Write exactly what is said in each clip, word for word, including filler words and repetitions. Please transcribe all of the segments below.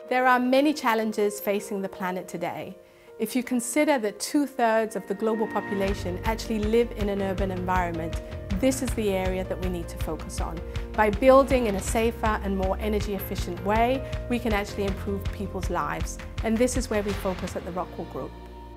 There are many challenges facing the planet today. If you consider that two-thirds of the global population actually live in an urban environment, this is the area that we need to focus on. By building in a safer and more energy efficient way, we can actually improve people's lives. And this is where we focus at the ROCKWOOL Group.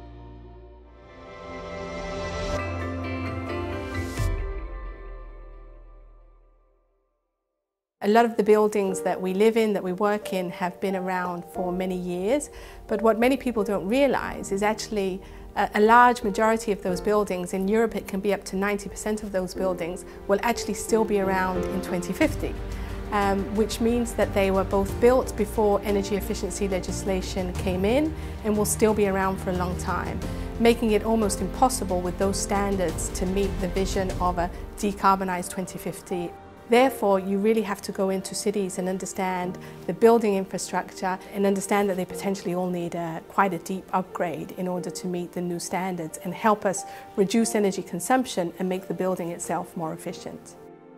A lot of the buildings that we live in, that we work in, have been around for many years, but what many people don't realize is actually a, a large majority of those buildings, in Europe it can be up to ninety percent of those buildings, will actually still be around in twenty fifty, um, which means that they were both built before energy efficiency legislation came in and will still be around for a long time, making it almost impossible with those standards to meet the vision of a decarbonized twenty fifty. Therefore, you really have to go into cities and understand the building infrastructure and understand that they potentially all need a, quite a deep upgrade in order to meet the new standards and help us reduce energy consumption and make the building itself more efficient.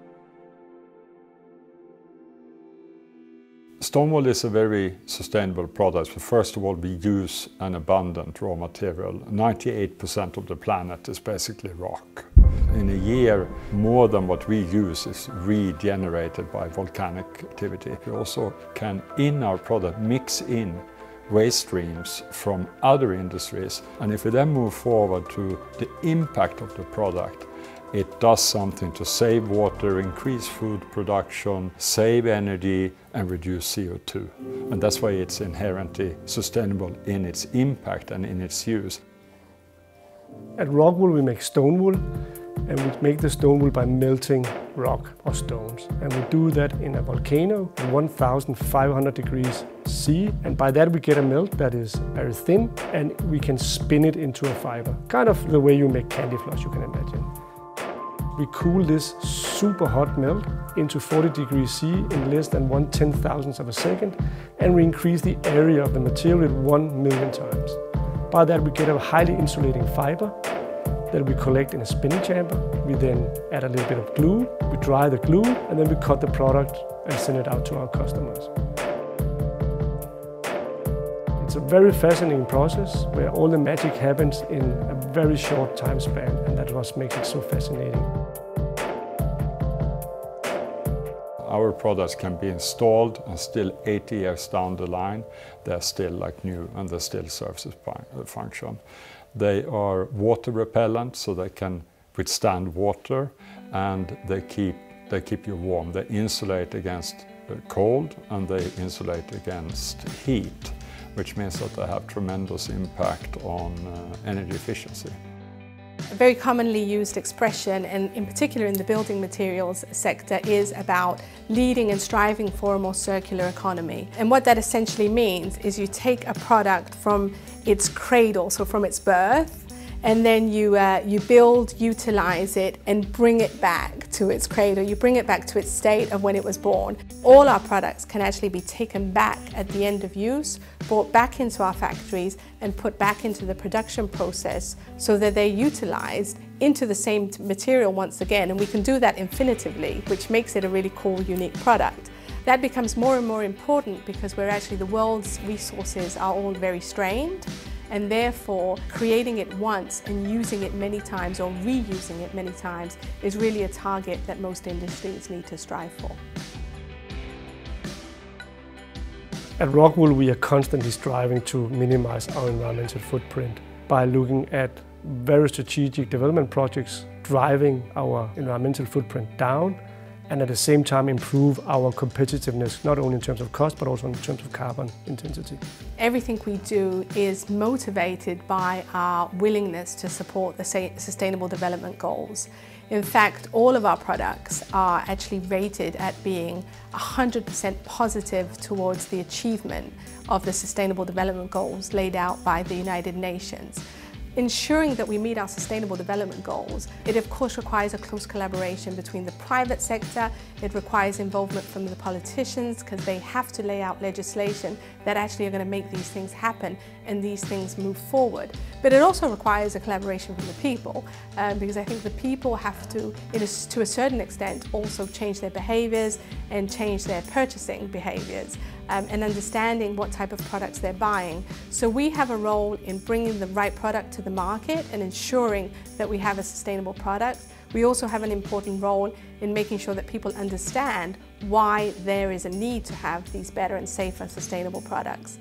Stone wool is a very sustainable product. But first of all, we use an abundant raw material. ninety-eight percent of the planet is basically rock. In a year, more than what we use is regenerated by volcanic activity. We also can, in our product, mix in waste streams from other industries. And if we then move forward to the impact of the product, it does something to save water, increase food production, save energy and reduce C O two. And that's why it's inherently sustainable in its impact and in its use. At ROCKWOOL we make stone wool, and we make the stone wool by melting rock or stones. And we do that in a volcano at one thousand five hundred degrees C. And by that we get a melt that is very thin, and we can spin it into a fiber. Kind of the way you make candy floss, you can imagine. We cool this super hot melt into forty degrees C in less than one ten thousandth of a second, and we increase the area of the material with one million times. By that we get a highly insulating fiber that we collect in a spinning chamber. We then add a little bit of glue, we dry the glue, and then we cut the product and send it out to our customers. It's a very fascinating process where all the magic happens in a very short time span, and that's what makes it so fascinating. Our products can be installed and still eighty years down the line, they're still like new and they still serve a function. They are water repellent, so they can withstand water, and they keep, they keep you warm. They insulate against cold and they insulate against heat, which means that they have tremendous impact on uh, energy efficiency. A very commonly used expression, and in particular in the building materials sector, is about leading and striving for a more circular economy. And what that essentially means is you take a product from its cradle, so from its birth, and then you, uh, you build, utilize it, and bring it back to its cradle. You bring it back to its state of when it was born. All our products can actually be taken back at the end of use, brought back into our factories, and put back into the production process so that they're utilized into the same material once again. And we can do that infinitively, which makes it a really cool, unique product. That becomes more and more important because we're actually, the world's resources are all very strained, and therefore creating it once and using it many times or reusing it many times is really a target that most industries need to strive for. At ROCKWOOL we are constantly striving to minimize our environmental footprint by looking at very strategic development projects driving our environmental footprint down, and at the same time improve our competitiveness, not only in terms of cost, but also in terms of carbon intensity. Everything we do is motivated by our willingness to support the Sustainable Development Goals. In fact, all of our products are actually rated at being one hundred percent positive towards the achievement of the Sustainable Development Goals laid out by the United Nations. Ensuring that we meet our Sustainable Development Goals, it of course requires a close collaboration between the private sector, it requires involvement from the politicians because they have to lay out legislation that actually are going to make these things happen and these things move forward. But it also requires a collaboration from the people um, because I think the people have to, in a, to a certain extent, also change their behaviours and change their purchasing behaviours. um, and understanding what type of products they're buying. So we have a role in bringing the right product to the market and ensuring that we have a sustainable product. We also have an important role in making sure that people understand why there is a need to have these better and safer sustainable products.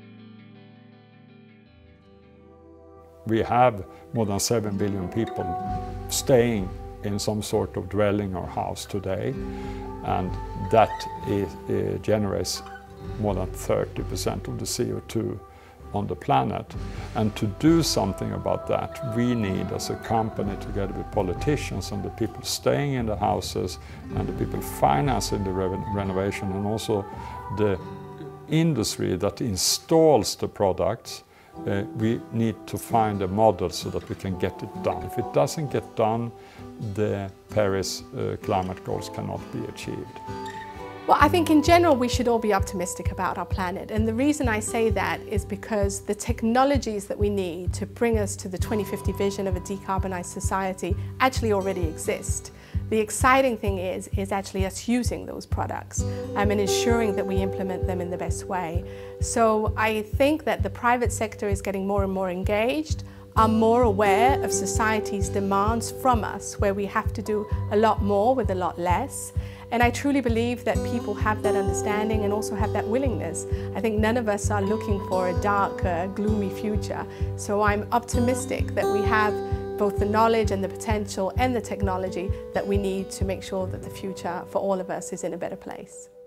We have more than seven billion people staying in some sort of dwelling or house today, and that is, uh, generates more than thirty percent of the C O two on the planet. And to do something about that, we need, as a company, together with politicians and the people staying in the houses and the people financing the re renovation, and also the industry that installs the products, Uh, we need to find a model so that we can get it done. If it doesn't get done, the Paris uh, climate goals cannot be achieved. Well, I think in general we should all be optimistic about our planet, and the reason I say that is because the technologies that we need to bring us to the twenty fifty vision of a decarbonized society actually already exist. The exciting thing is, is actually us using those products um, and ensuring that we implement them in the best way. So I think that the private sector is getting more and more engaged, are more aware of society's demands from us, where we have to do a lot more with a lot less. And I truly believe that people have that understanding and also have that willingness. I think none of us are looking for a dark, uh, gloomy future. So I'm optimistic that we have both the knowledge and the potential and the technology that we need to make sure that the future for all of us is in a better place.